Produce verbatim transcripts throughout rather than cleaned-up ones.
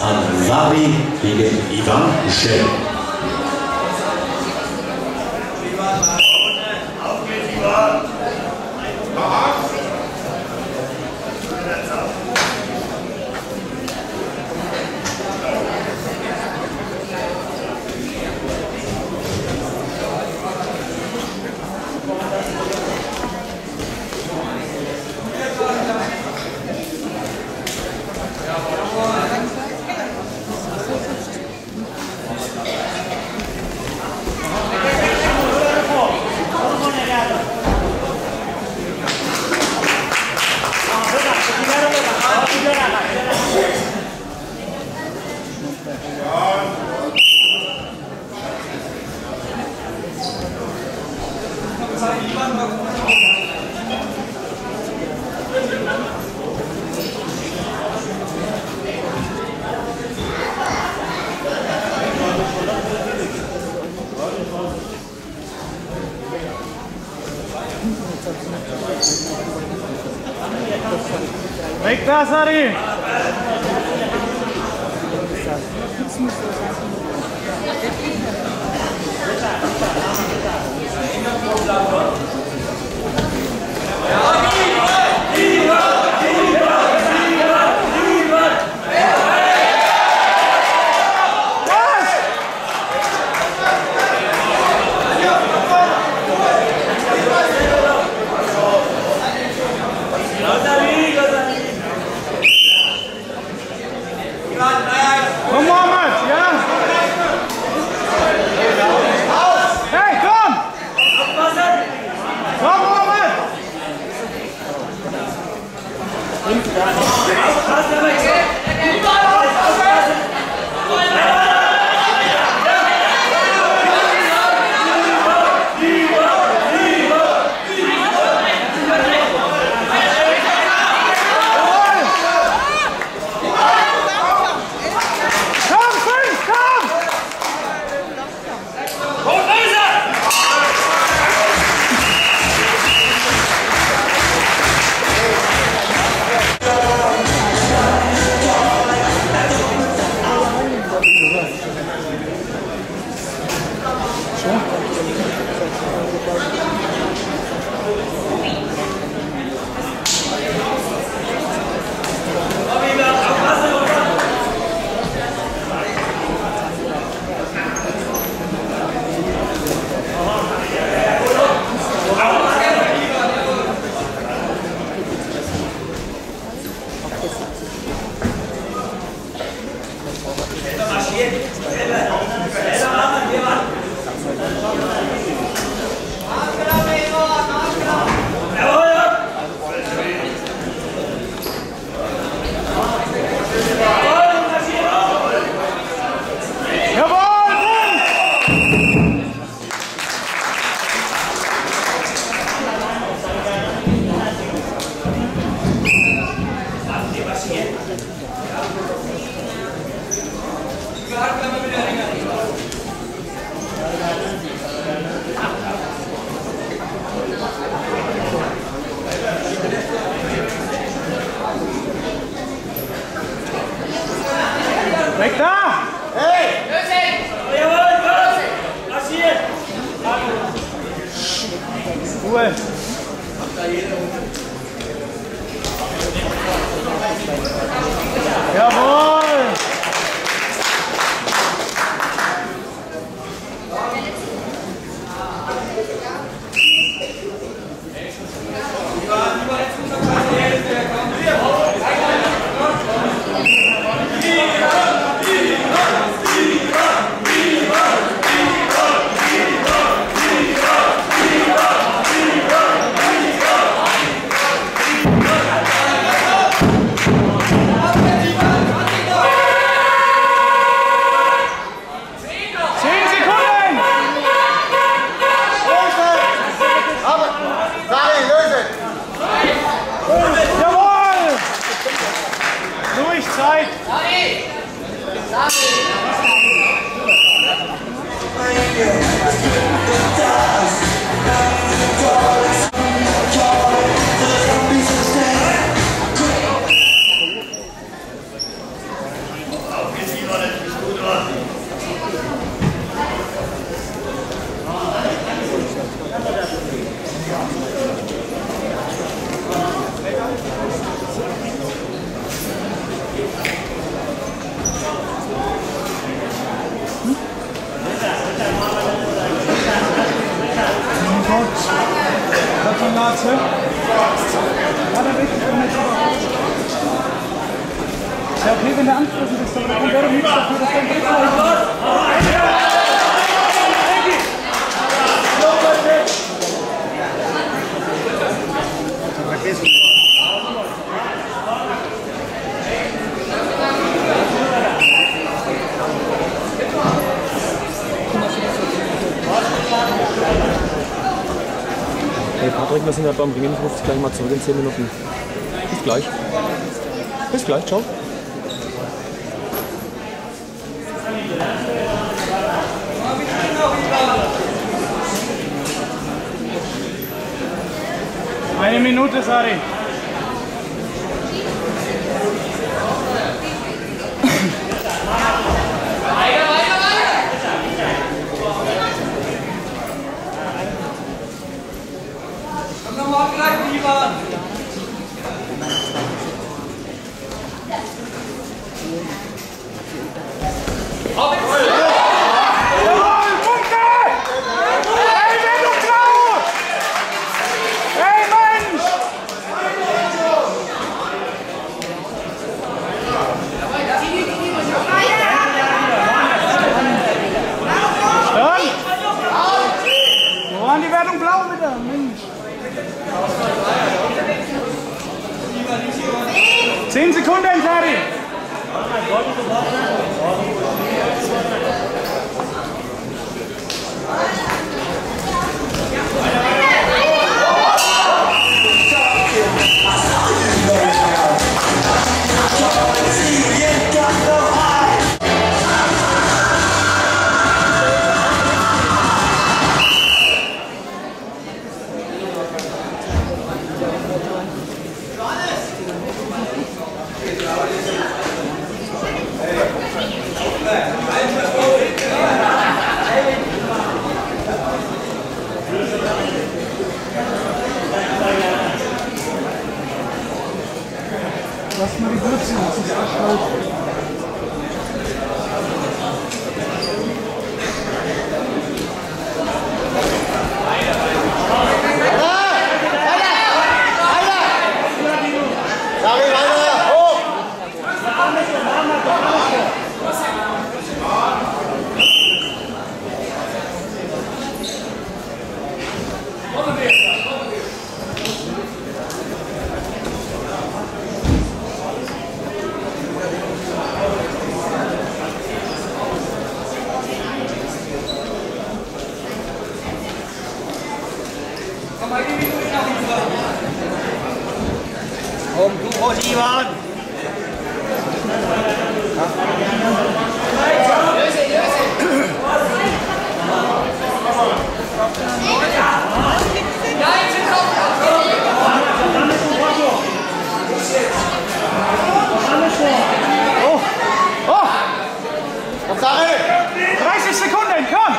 Ansari gegen Ivan Schell. Auf geht's, Ivan! Weg da, Sari! Komm, Mohammed, ja? Hey, komm! Komm, Mohammed! Weg da! Hey! Jawohl, los! Marschiert! Ruhe! Jawohl! Zeit! Sari! Auf Ja, okay, wenn der angesprochen ist, aber da kommt er doch nichts dafür, dass dein Gegner Hey Patrick, wir sind ja beim Ringen, ich rufe dich gleich mal zurück in zehn Minuten. Bis gleich. Bis gleich, ciao. Eine Minute, Sari. Zehn Sekunden, Sari! Lass mal die Würze, das ist verschlaut. Komm, du Rossi, Ivan! Oh! Oh! dreißig Sekunden, komm!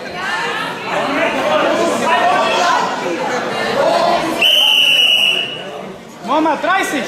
Mohammed, dreißig!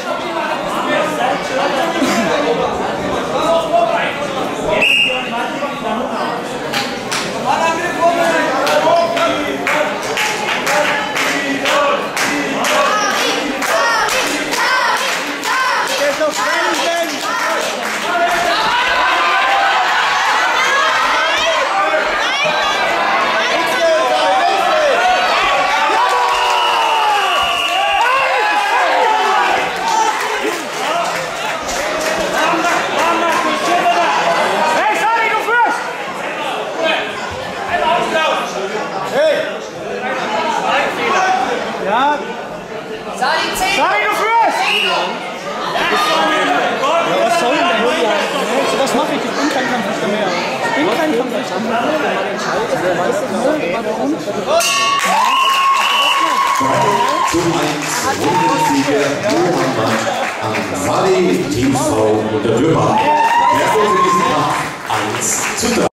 Ja. Sari, du führst! Ja, was soll denn? So was mache ich, ich bin kein Kampfrichter mehr. Ich bin kein Kampfrichter mehr. Zum eins Rundensieger Mohammed Ansari, Team Frau unter Dürber. Der Vorsitzende eins zu drei.